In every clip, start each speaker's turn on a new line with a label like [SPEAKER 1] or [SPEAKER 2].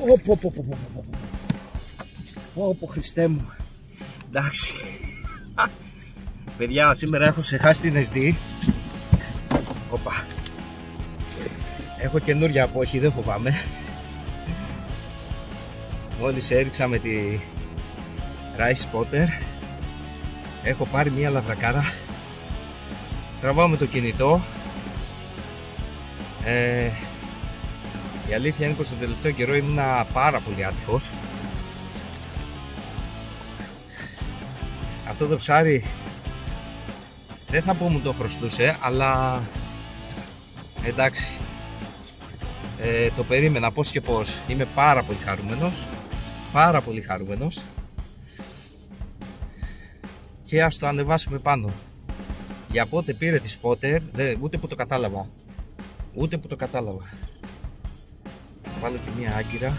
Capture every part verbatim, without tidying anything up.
[SPEAKER 1] Πω πω πω πω πω. Πω πω Χριστέ μου. Εντάξει. Παιδιά, σήμερα έχω ξεχάσει την ες ντι. Οπα. Έχω καινούρια απόχη, δεν φοβάμαι. Μόλις έριξα με τη Rice Spotter. Έχω πάρει μία λαβρακάρα. Τραβάω με το κινητό. ε, Η αλήθεια είναι πως τον τελευταίο καιρό ήμουν πάρα πολύ άτυχος. Αυτό το ψάρι δεν θα πω μου το χρωστούσε, αλλά εντάξει, ε, το περίμενα πώς και πώς. Είμαι πάρα πολύ χαρούμενος. Πάρα πολύ χαρούμενος. Και ας το ανεβάσουμε πάνω. Για πότε πήρε τη Spotter, δε, ούτε που το κατάλαβα. Ούτε που το κατάλαβα. Βάλω και μία άγκυρα.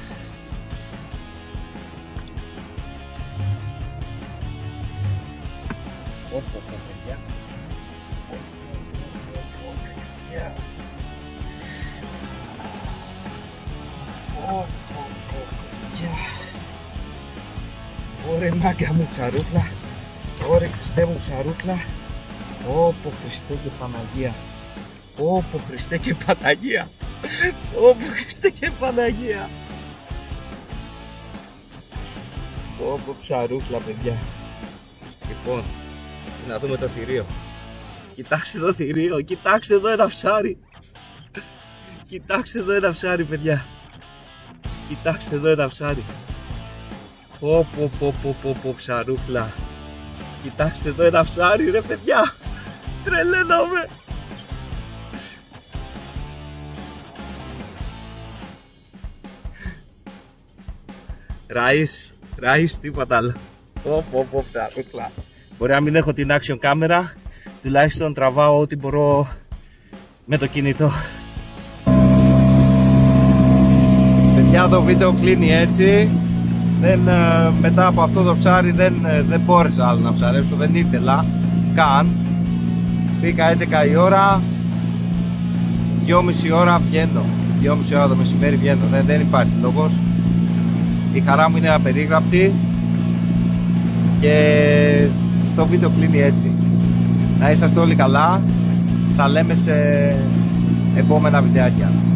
[SPEAKER 1] Όπο, όπο, παιδιά. Όπο, όπο, παιδιά. Ωρε μάγκα μου ψαρούκλα. Ωρε Χριστέ μου ψαρούκλα. Όπο Χριστέ και Παναγία. Όπο Χριστέ και Παναγία. Όπο Χριστέ και Παναγία. Όπο ψαρούκλα, παιδιά. Λοιπόν, να δούμε το θηρίο. Κοιτάξτε το θηρίο. Κοιτάξτε εδώ ένα ψάρι. Κοιτάξτε εδώ ένα ψάρι, παιδιά. Κοιτάξτε εδώ ένα ψάρι. Πω πω πω πω πω πω ψαρούκλα. Κοιτάξτε εδώ ένα ψάρι, ρε παιδιά. Τρελαίνομαι. Ράις, ράις, τίποτα άλλο. Πω πω πω ψαρούκλα. Μπορεί να μην έχω την action κάμερα, τουλάχιστον τραβάω ό,τι μπορώ με το κινητό. Παιδιά, το βίντεο κλείνει έτσι. Δεν, μετά από αυτό το ψάρι δεν, δεν μπόρεσα άλλο να ψαρέψω, δεν ήθελα καν. Πήγα έντεκα η ώρα, δυόμιση ώρα βγαίνω. δυόμιση ώρα το μεσημέρι βγαίνω, δεν, δεν υπάρχει λόγος. Η χαρά μου είναι απερίγραπτη και το βίντεο κλείνει έτσι. Να είσαστε όλοι καλά, τα λέμε σε επόμενα βιντεάκια.